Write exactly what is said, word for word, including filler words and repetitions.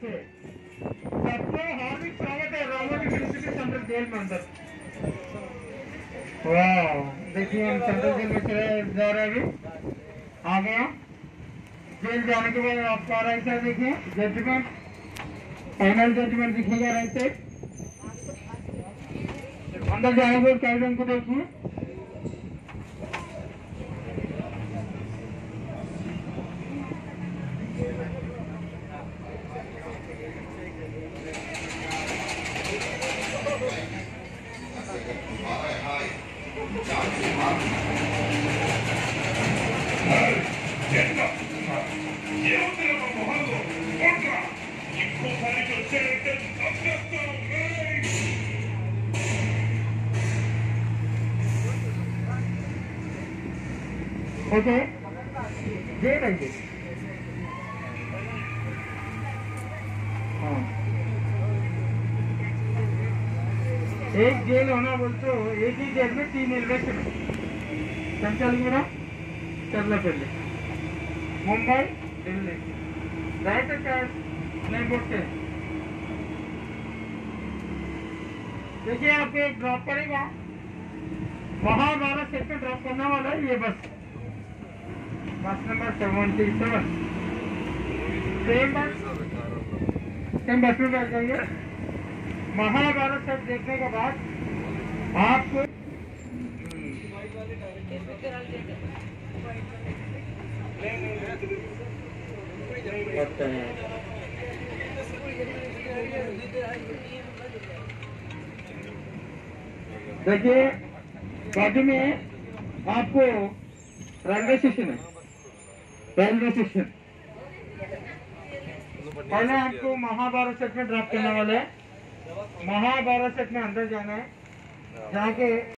से सबको हार्दिक स्वागत है Ramoji film city central jail में अंदर। वाह, देखिए हम सेंट्रल जेल में चले जा रहे हैं, अभी आ गया। जेल जाने के बाद आपका राइट साइड देखिए जजमेंट, फाइनल जजमेंट दिखेगा राइट साइड। अंदर जाने के कैबिन को देखिए, ओके जेल है ये। हाँ, एक जेल होना बोलते हो, एक ही जेल में तीन इन्वेस्ट में चल मेरा चलना पहले मुंबई दिल्ली राइट कैश नहीं बोलते। देखिए आपको एक ड्रॉप पड़ेगा, वहां बारह सेकंड ड्रॉप करने वाला है। ये bus bus number seventy seven same bus same bus में बैठ जाइए। महाभारत सब देखने के बाद आपको देखिए बाजू में आपको रेलवे स्टेशन है, रेलवे स्टेशन। पहले आपको महाभारत सेट में ड्रॉप करने वाले हैं। महाभारत सेट में अंदर जाना है, जाके